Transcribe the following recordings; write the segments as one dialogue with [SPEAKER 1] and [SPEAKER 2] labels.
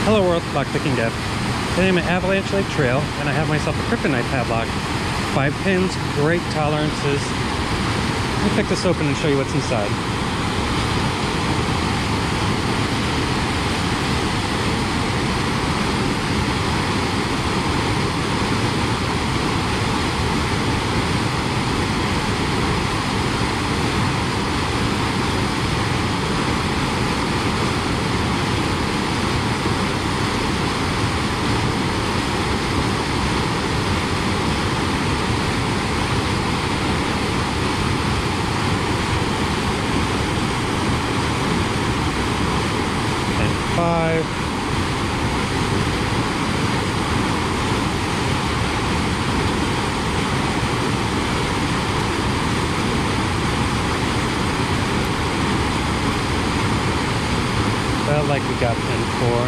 [SPEAKER 1] Hello world, LockpickingDev. Today I'm at Avalanche Lake Trail and I have myself a Kryptonite padlock. 5 pins, great tolerances. Let me pick this open and show you what's inside. Five. Felt like we got pin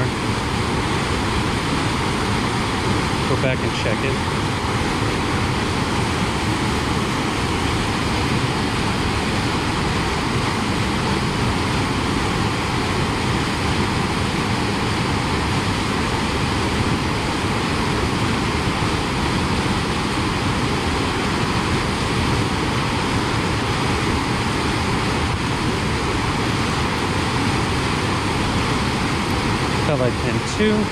[SPEAKER 1] 4. Go back and check it. Felt like pin 2.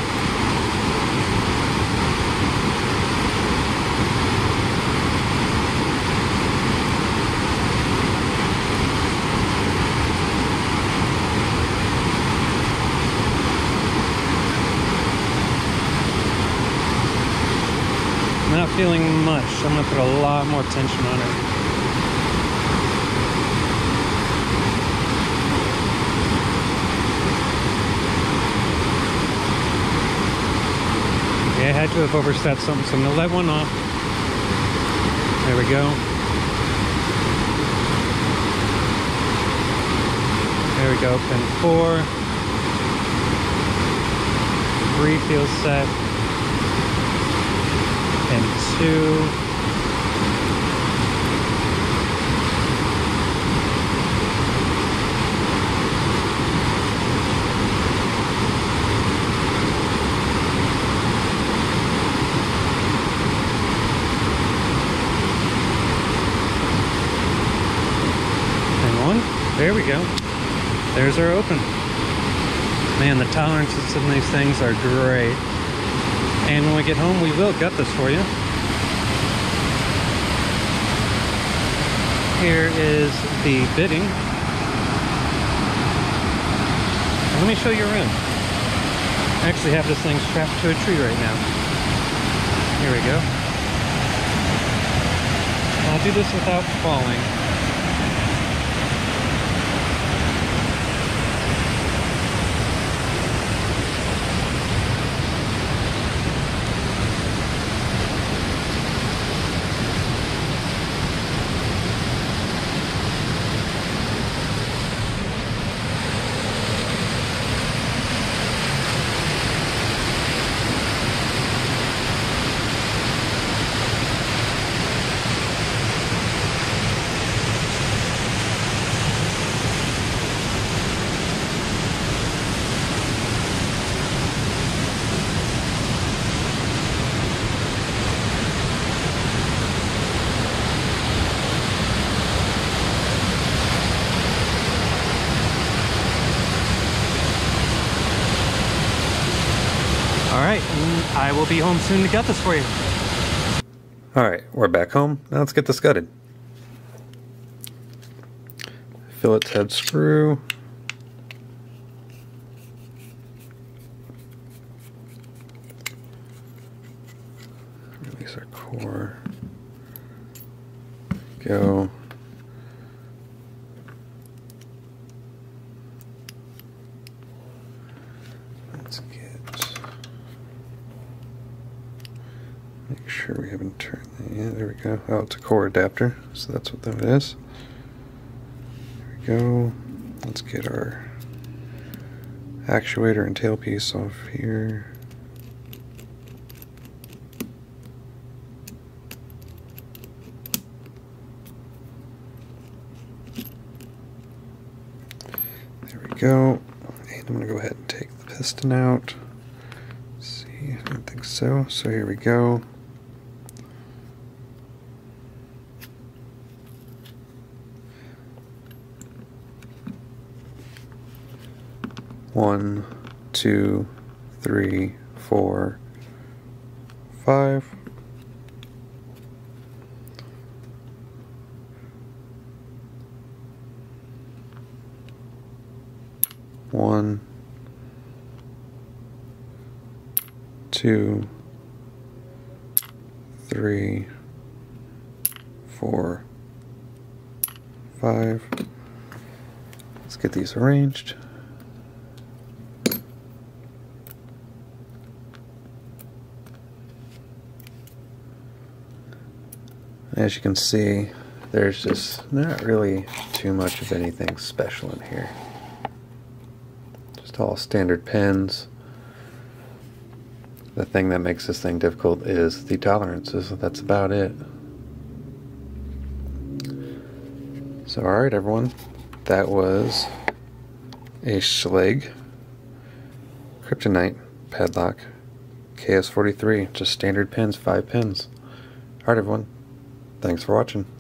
[SPEAKER 1] I'm not feeling much. I'm going to put a lot more tension on it. I had to have overstepped something, so I'm going to let one off. There we go. There we go, pin 4. 3 feels set. Pin 2. There we go. There's our open. Man, the tolerances in these things are great. And when we get home, we will gut this for you. Here is the bitting. And let me show you around. I actually have this thing strapped to a tree right now. Here we go. I'll do this without falling. Alright, I will be home soon to gut this for you. Alright, we're back home. Now let's get this gutted. Fillet head screw. Release our core. Go. Let's get... Make sure we haven't turned that yet. There we go. Oh, it's a core adapter, so that's what that is. There we go. Let's get our actuator and tailpiece off here. There we go. And I'm going to go ahead and take the piston out. think so. So here we go. One, 2, 3, 4, 5. One, 2, 3, 4, 5. Let's get these arranged. As you can see, there's just not really too much of anything special in here. Just all standard pins. The thing that makes this thing difficult is the tolerances. That's about it. So alright everyone, that was a Schlage Kryptonite Padlock KS43. Just standard pins, 5 pins. Alright everyone, thanks for watching.